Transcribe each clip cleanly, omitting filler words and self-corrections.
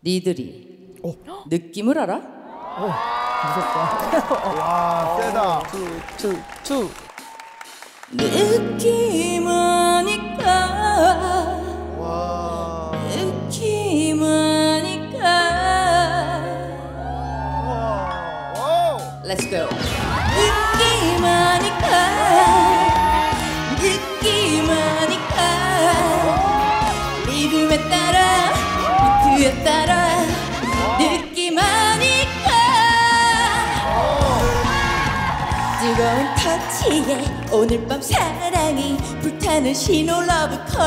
니들이 느낌을 알아? 무섭다. 와, 세다. 투. 느낌하니까 와. 느낌하니까 와우. Let's go. 느낌하니까 느낌하니까 리듬에 따라 비트에 따라 느낌하니까 뜨거운 터치에 오늘 밤 사랑이 불타는 신호 러브콜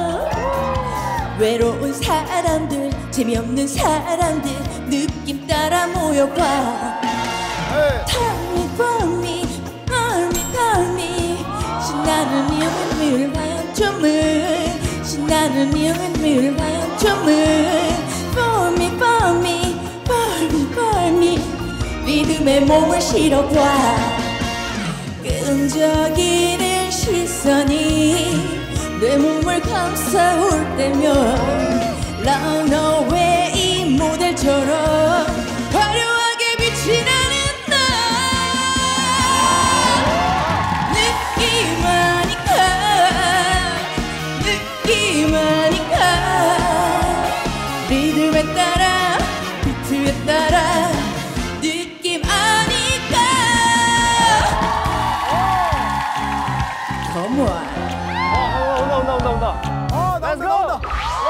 외로운 사람들 재미없는 사람들 느낌 따라 모여봐 Tell me, for me, call me, call me 신나는 미움을 화염점을 신나는 미움을 화염점을 For me, for me, for me, for me 리듬에 몸을 실어봐 끈적이는 시선이 내 몸을 감싸올 때면 런어웨이 모델처럼 화려하게 빛이 나는 나 느낌하니까 느낌하니까 리듬에 따라 비트에 따라 느낌 아니까 Come on 나온다. 나온다.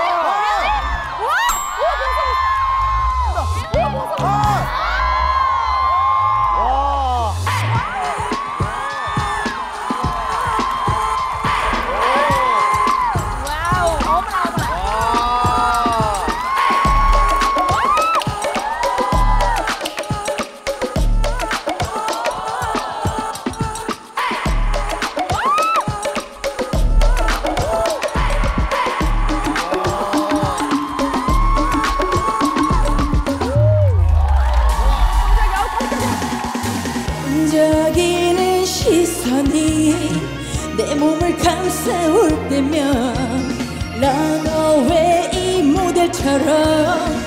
끈적이는 시선이 내 몸을 감싸올 때면 런어웨이 모델처럼